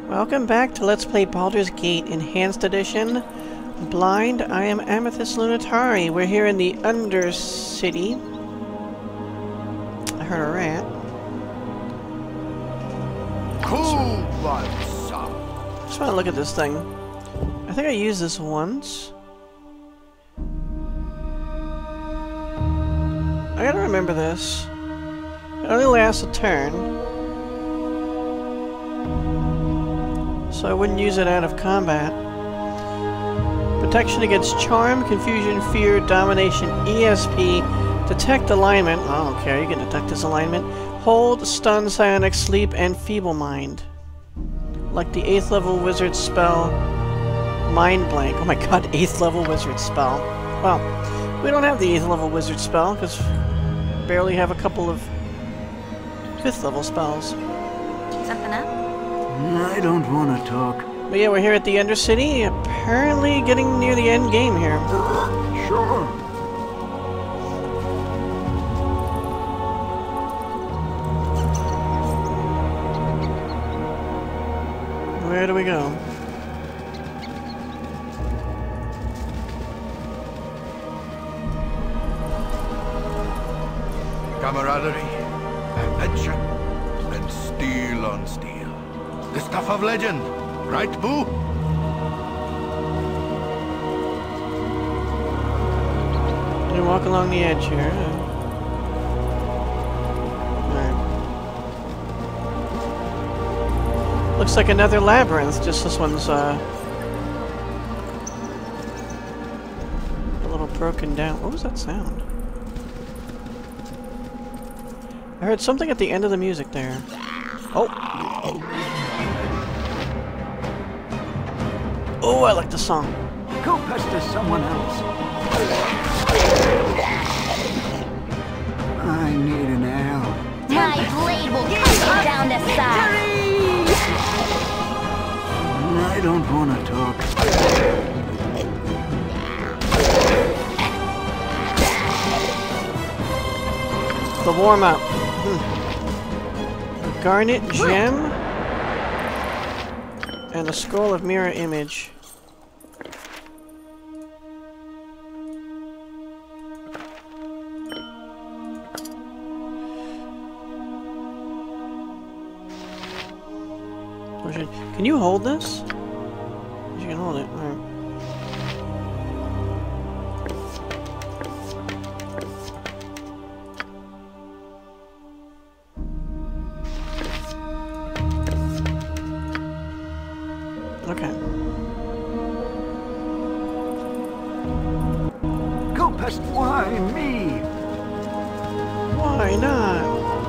Welcome back to Let's Play Baldur's Gate Enhanced Edition. Blind, I am Amethyst Lunatari. We're here in the Undercity. I heard a rat. Cool one, son. Just want to look at this thing. I think I used this once. I gotta remember this. It only lasts a turn. So I wouldn't use it out of combat. Protection against charm, confusion, fear, domination, ESP, detect alignment. I don't care, you can detect this alignment. Hold, stun, psionic, sleep, and feeble mind. Like the 8th level wizard spell, mind blank. Oh my god, 8th level wizard spell. Well, we don't have the 8th level wizard spell because we barely have a couple of 5th level spells. Something up? I don't want to talk. But yeah, we're here at the Undercity, apparently getting near the end game here. Sure. Where do we go? Camaraderie, adventure, and steel on steel. The stuff of legend, right, Boo? We walk along the edge here. Alright. Looks like another labyrinth, just this one's a little broken down. What was that sound? I heard something at the end of the music there. Oh! Oh, I like the song. Go pester someone else. I need an arrow. My blade will cut you down the side. I don't want to talk. The warm-up. A garnet gem and a scroll of mirror image. Can you hold this? You can hold it. Alright. Okay. Go pest. Why me? Why not?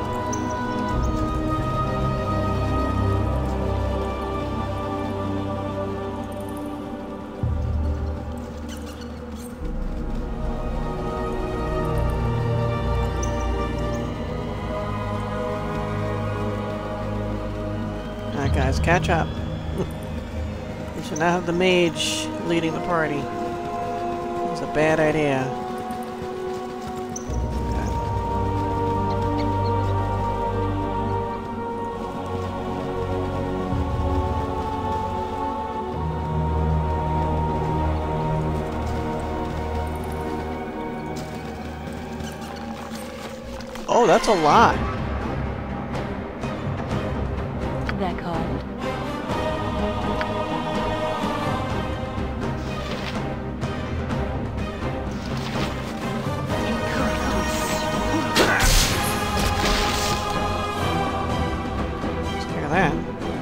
Alright guys, catch up. We should not have the mage leading the party. It's a bad idea. Oh, that's a lot. That called. Let's hear that.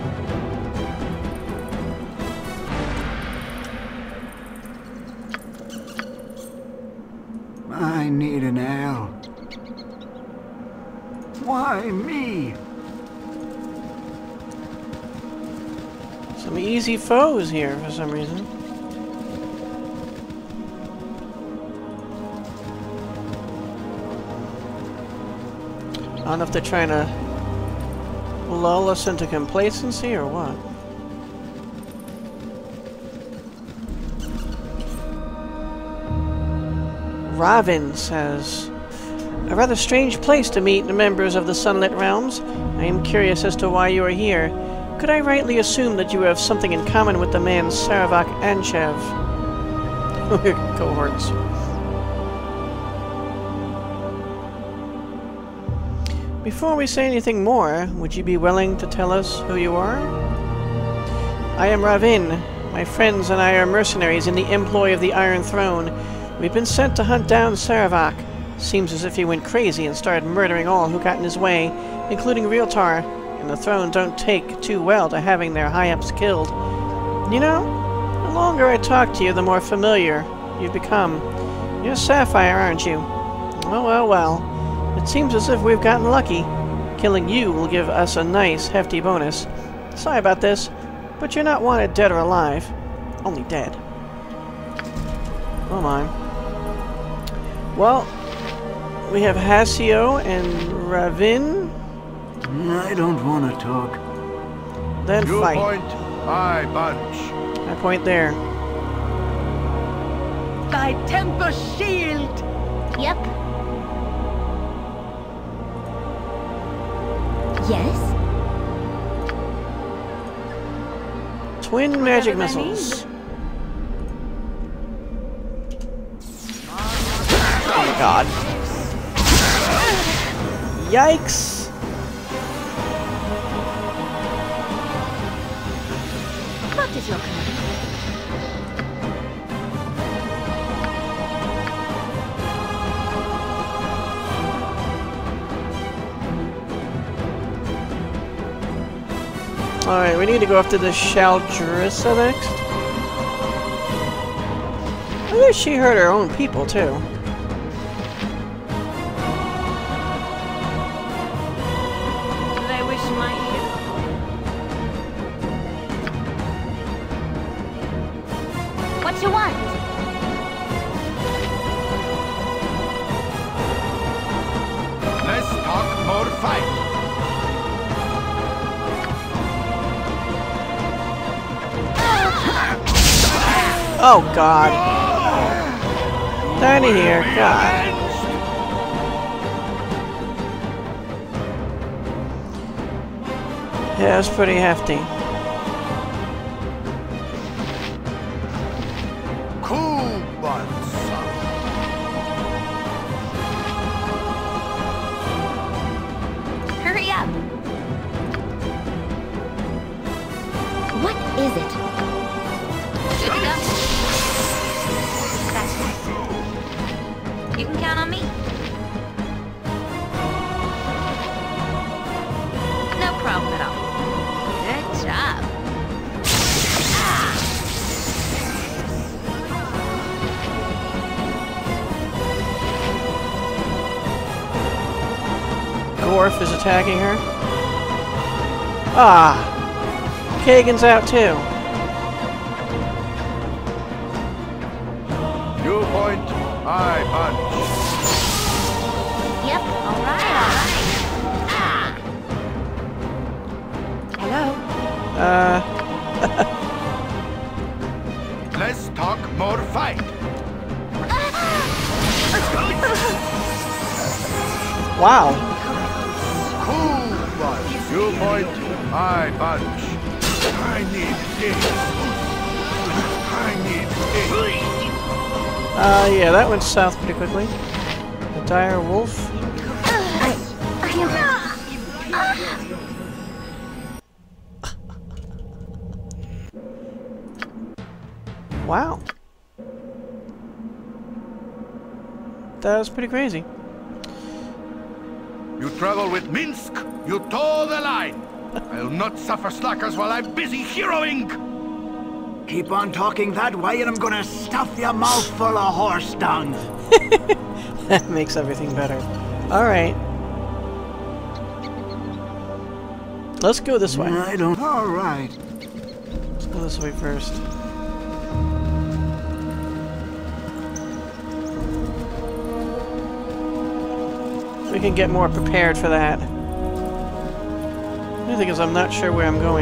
I need an arrow. Why me? Some easy foes here for some reason. I don't know if they're trying to lull us into complacency or what. Rahvin says, a rather strange place to meet the members of the Sunlit Realms. I am curious as to why you are here. Could I rightly assume that you have something in common with the man Saravak Anchev? Cohorts. Before we say anything more, would you be willing to tell us who you are? I am Rahvin. My friends and I are mercenaries in the employ of the Iron Throne. We've been sent to hunt down Saravak. Seems as if he went crazy and started murdering all who got in his way, including Realtar, and the Throne don't take too well to having their high-ups killed. You know, the longer I talk to you, the more familiar you've become. You're Sapphire, aren't you? Well, well, well. It seems as if we've gotten lucky. Killing you will give us a nice, hefty bonus. Sorry about this, but you're not wanted dead or alive. Only dead. Oh my. Well, we have Hasio and Rahvin. I don't want to talk. Then You fight. point, I bunch. I point there. Thy temper shield! Yep. Yes? Twin magic Whatever they missiles. Oh my god. Yikes! What is your command? Alright, we need to go after the Shaldrissa next. I think she hurt her own people, too. They wish my ear. What you want? Less talk, more fight. Oh god. Down here, god. Yeah, it's pretty hefty. Cool ones. Hurry up! What is it? Good to go. That's right. You can count on me. No problem at all. Good job. Gorf is attacking her. Ah! Kagan's out too. You point, I punch. Yep, alright, alright. Ah! Hello? Less talk, more fight. Wow. Cool ones. You point, I punch. I need this. I need this. Yeah, that went south pretty quickly. The dire wolf. Wow. That was pretty crazy. You travel with Minsk, you toe the line. I'll not suffer slackers while I'm busy heroing. Keep on talking that way and I'm gonna stuff your mouth full of horse dung. That makes everything better. Alright. Let's go this way. I don't... Alright. Let's go this way first. We can get more prepared for that. The thing is, I'm not sure where I'm going.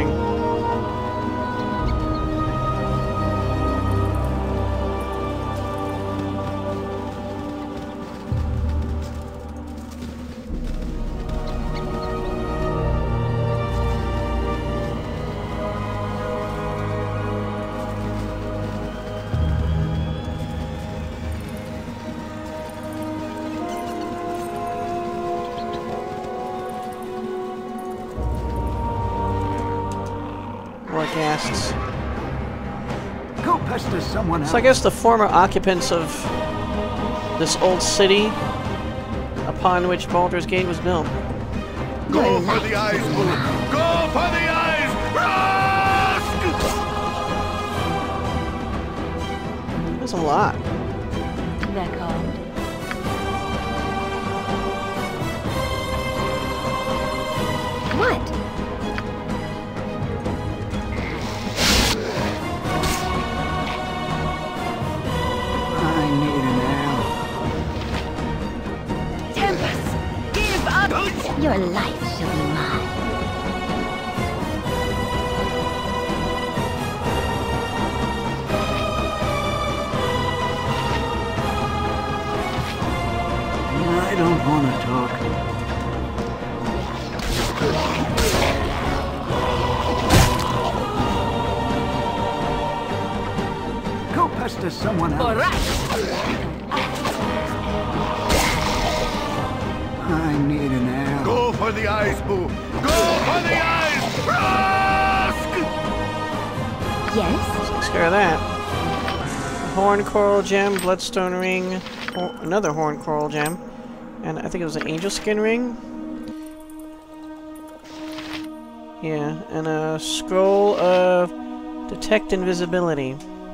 Vorghasts. Go pester someone else. So I guess the former occupants of this old city upon which Baldur's Gate was built. Go for the eyes, Boo! Go for the eyes! Rusk! That's a lot. They're called. What? I need an ale. Tempest, give up! Your life shall be mine. I don't want to talk. Go pester someone else. All right. I need an ale. Go for the eyes, Boo! Go for the eyes! Rusk! Yes? Takes care of that. Horn Coral Gem, Bloodstone Ring, another Horn Coral Gem, and I think it was an Angel Skin Ring. Yeah, and a Scroll of Detect Invisibility.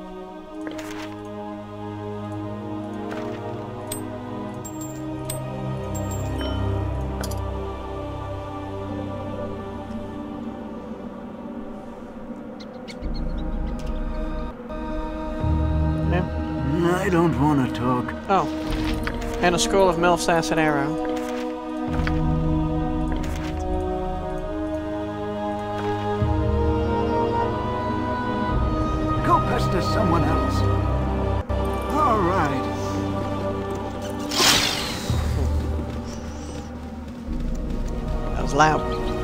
I don't want to talk. Oh, and a Scroll of Melf's Acid Arrow. Go pester someone else. All right. That was loud.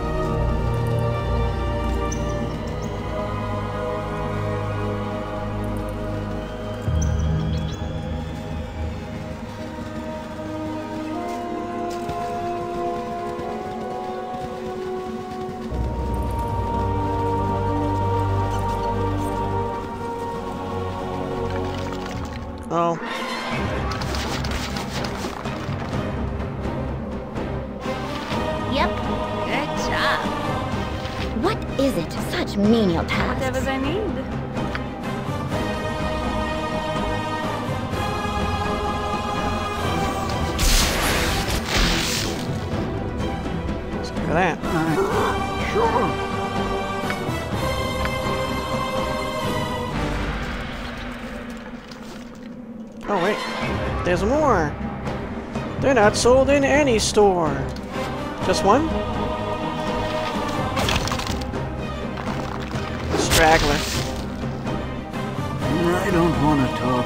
Oh. Yep. Good job. What is it? Such menial tasks. Whatever they need. Let's go for that. Sure. Oh wait, there's more. They're not sold in any store. Just one? Straggler. I don't want to talk.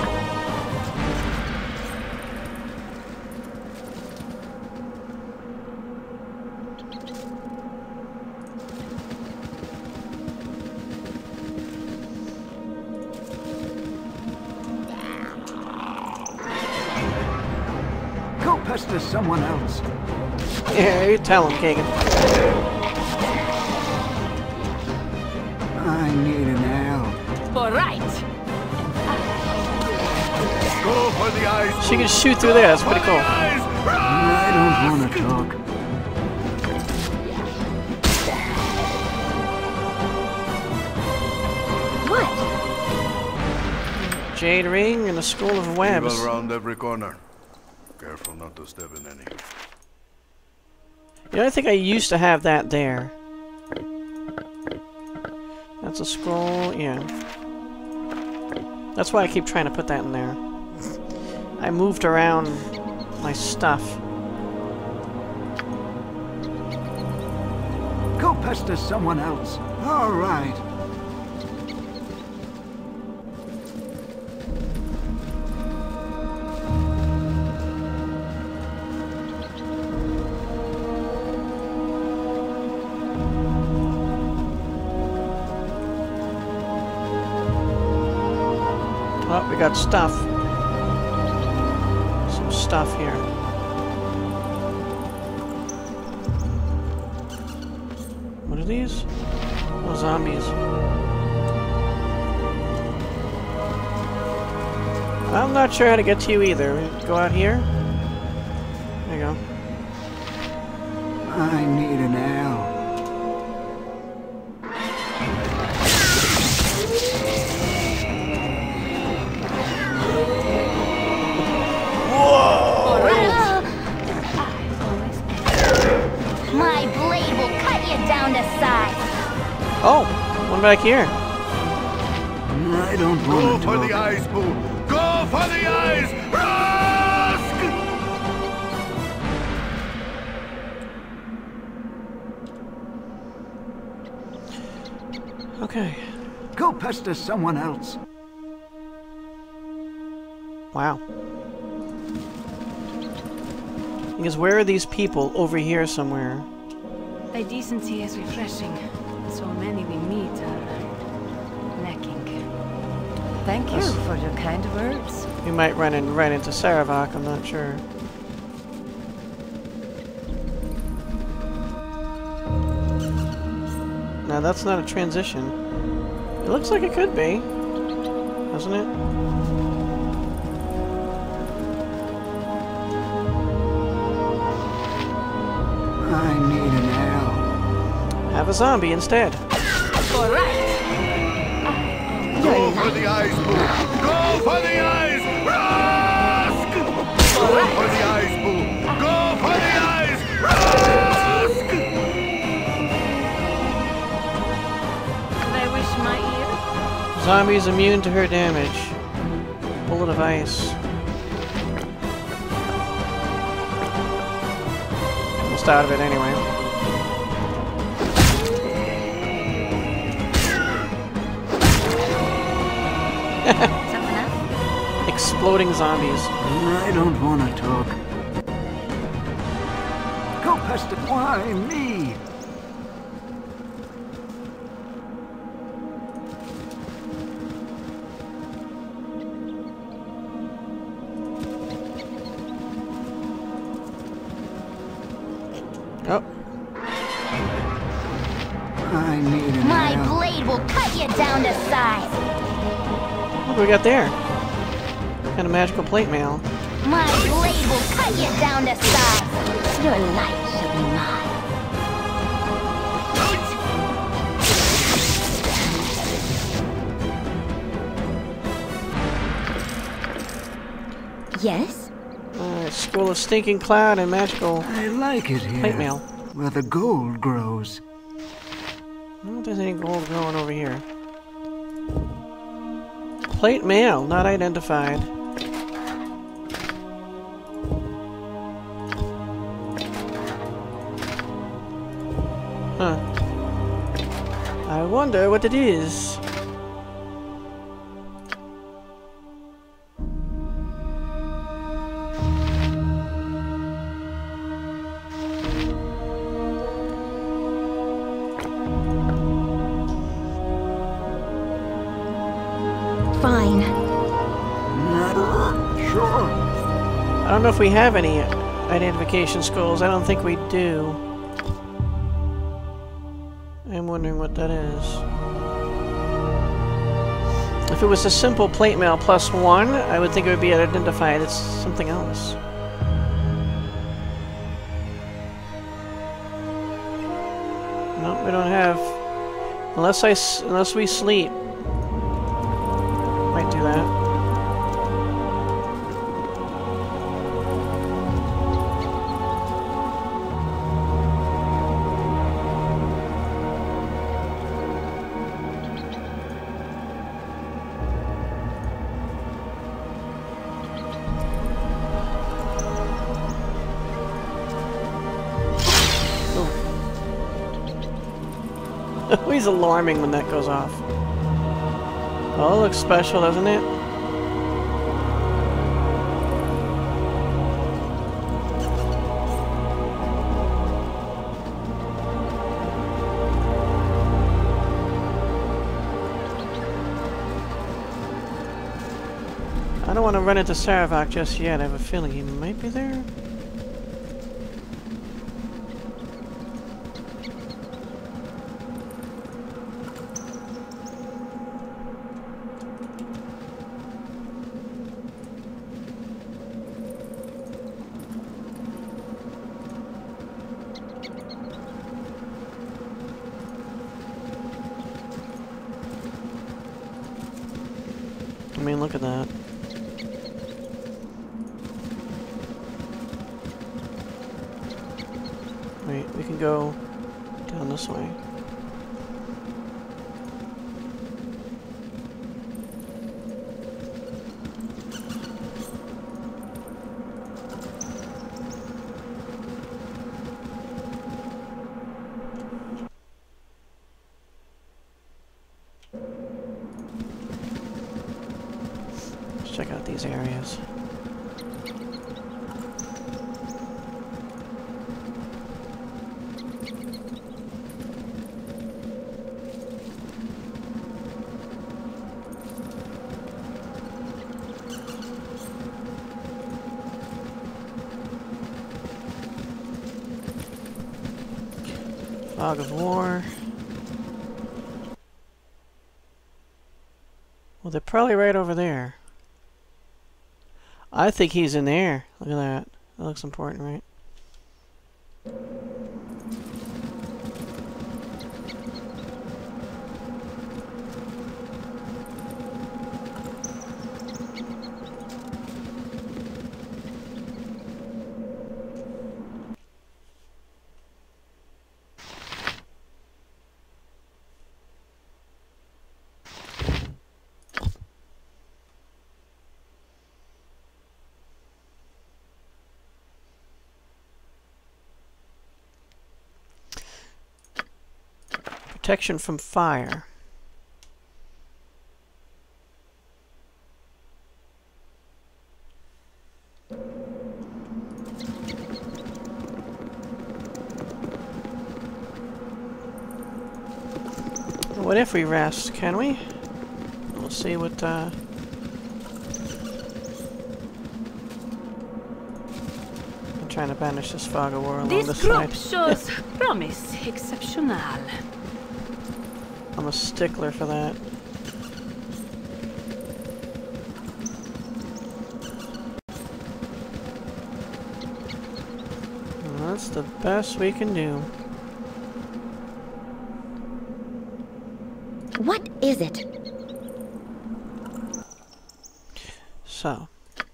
Go pester someone else. Yeah, you tell him, Kagan. I need an ale. All right. Go for the eyes! She can shoot through there, that's pretty cool. Eyes! I don't want to talk. What? Jade Ring and a Scroll of Webs. Evil round every corner. Careful not to step in any. You know, I think I used to have that there. That's a scroll, yeah. That's why I keep trying to put that in there. I moved around my stuff. Go pester someone else. All right. Oh, we got stuff. Some stuff here. What are these? Oh, zombies. I'm not sure how to get to you either. Go out here. There you go. I need an L. My blade will cut you down to size. Oh, one back here. I don't Go want to for talk. the eyes, Boo! Go for the eyes! Rusk! Okay. Go pester someone else. Wow. Because where are these people? Over here somewhere. Thy decency is refreshing. So many we meet are lacking. Thank you for your kind words. We might run into Saravak, I'm not sure. Now that's not a transition. It looks like it could be, doesn't it? I need an L. Have a zombie instead. Go for the eyes, Boo! Go for the eyes! Rusk! Go for the eyes, Boo! Go for the eyes! Rusk! They wish my ear. Zombies immune to her damage. Bullet of ice. Almost out of it anyway. Something else? Exploding zombies. I don't want to talk. Go pester. Why me? Oh, I need an My L. blade will cut you down to size. what do we got there? Kind of magical plate mail. My blade will cut you down to size. Your life shall be mine. Yes? School of Stinking Cloud and magical I like it here. plate mail. Where the gold grows. I don't know if there's any gold growing over here. Plate mail, not identified. Huh. I wonder what it is. Fine. Not sure. I don't know if we have any identification skulls. I don't think we do. I'm wondering what that is. If it was a simple plate mail +1, I would think it would be identified as something else. Nope, we don't have. Unless we sleep. Might do that. He's alarming when that goes off. Oh, it looks special, doesn't it? I don't want to run into Saravak just yet. I have a feeling he might be there. mean, look at that. Wait, we can go down this way. Let's check out these areas. Fog of War. Well, they're probably right over there. I think he's in there. Look at that. That looks important, right? Protection from fire. What if we rest? Can we? We'll see what I'm trying to banish this fog of war along This the group side. shows promise exceptional. I'm a stickler for that. Well, that's the best we can do. What is it? So.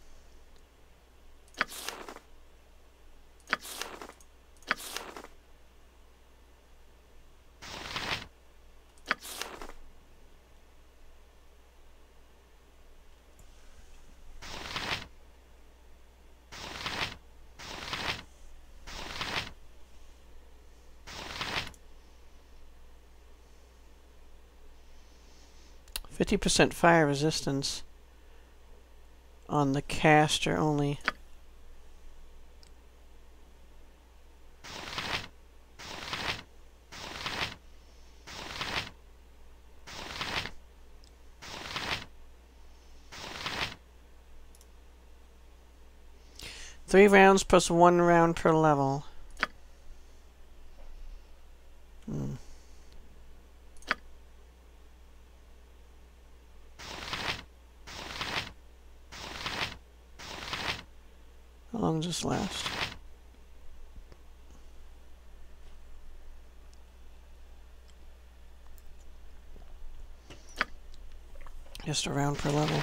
%50 fire resistance on the caster only. Three rounds plus 1 round per level. How long does this last? Just a round per level.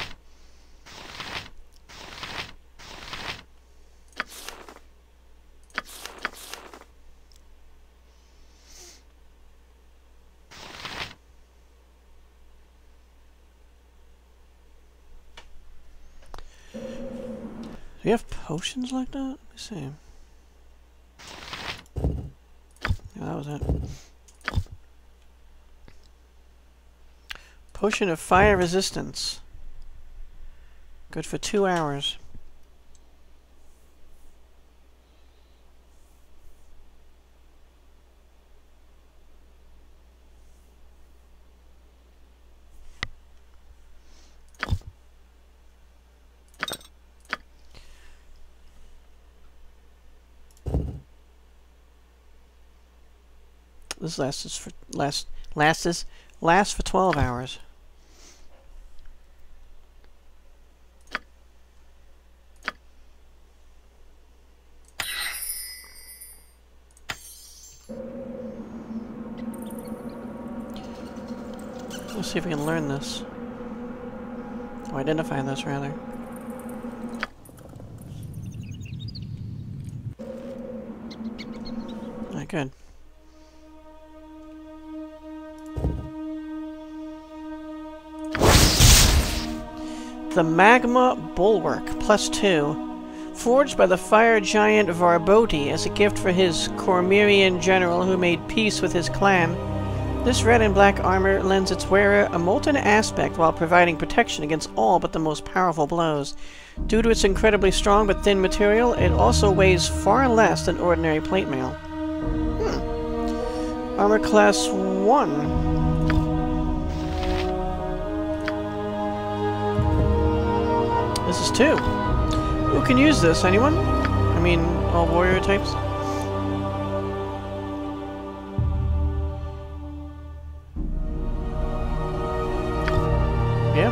Do you have potions like that? Let me see. Yeah, that was it. Potion of fire resistance. Good for 2 hours. This lasts for 12 hours. Let's see if we can learn this. Oh, identify this, rather. Alright, good. The Magma Bulwark, +2. Forged by the fire giant Varboti as a gift for his Cormyrian general who made peace with his clan. This red and black armor lends its wearer a molten aspect while providing protection against all but the most powerful blows. Due to its incredibly strong but thin material, it also weighs far less than ordinary plate mail. Armor class 1. This is 2. Who can use this? Anyone? I mean, all warrior types? Yeah.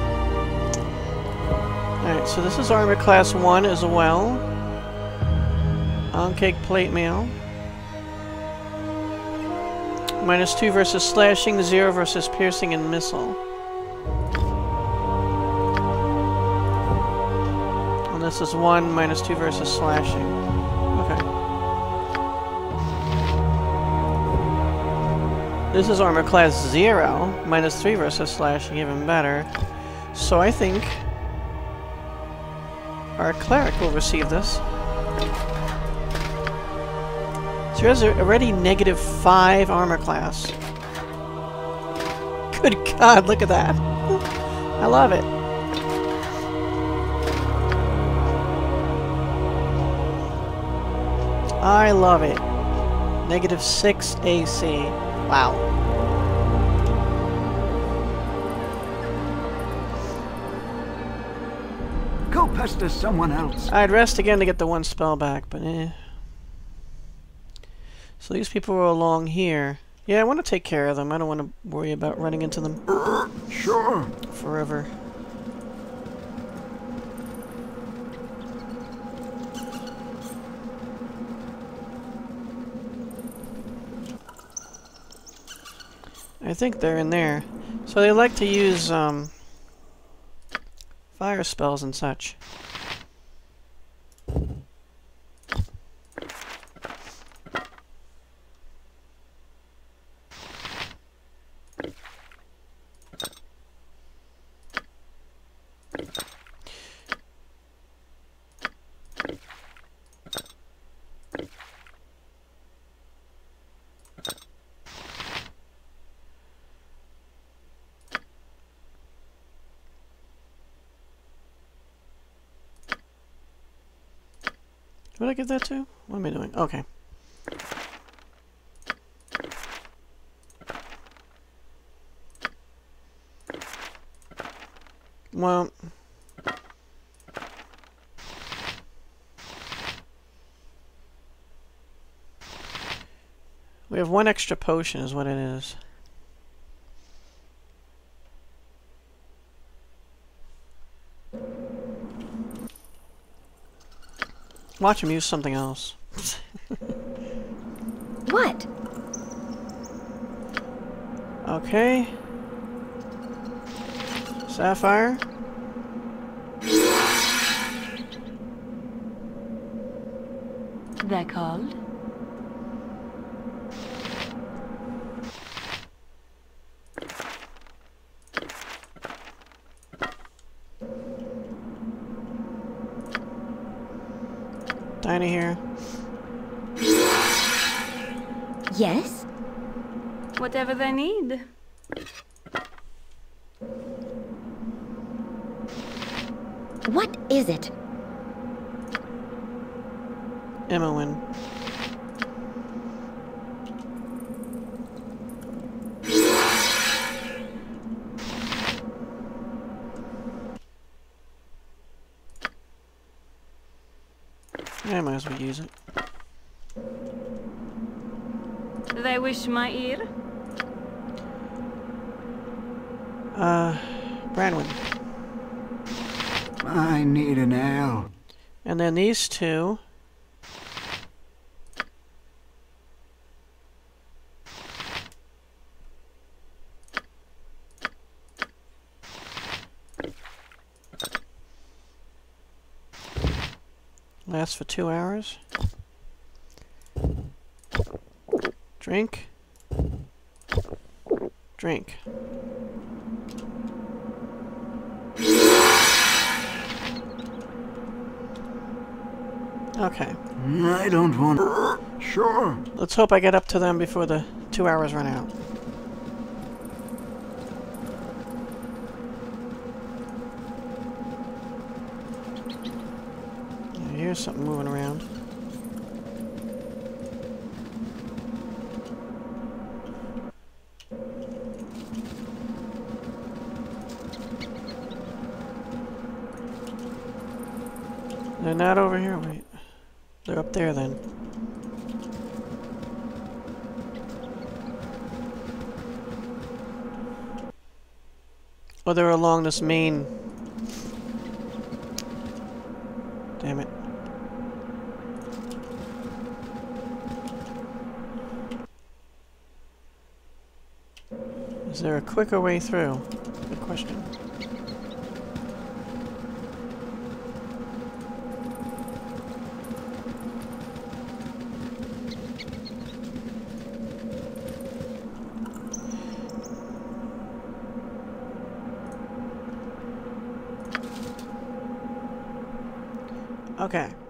Alright, so this is armor class 1 as well. On-cake plate mail. -2 versus slashing, 0 versus piercing and missile. And this is 1, -2 versus slashing. Okay. This is armor class 0, -3 versus slashing, even better. So I think our cleric will receive this. So he has already -5 armor class. Good God, look at that. I love it. I love it. -6 AC. Wow. Go pester someone else. I'd rest again to get the 1 spell back, but eh. So these people are along here. Yeah, I want to take care of them. I don't want to worry about running into them. Sure. Forever. I think they're in there. So they like to use, fire spells and such. What did I give that to? What am I doing? Okay. Well... we have 1 extra potion is what it is. Watch him use something else. What? Okay. Sapphire. They're called? Dinah here. Yes? Whatever they need. What is it? Emowyn. I might as well use it. They wish my ear? Branwyn. I need an ale. And then these two. Lasts for 2 hours. Drink. Drink. Okay. I don't want... Sure. Let's hope I get up to them before the 2 hours run out. Yeah, here's something moving around. They're not over here, wait. They're up there then. Oh, they're along this main... Damn it. Is there a quicker way through? Good question. Okay.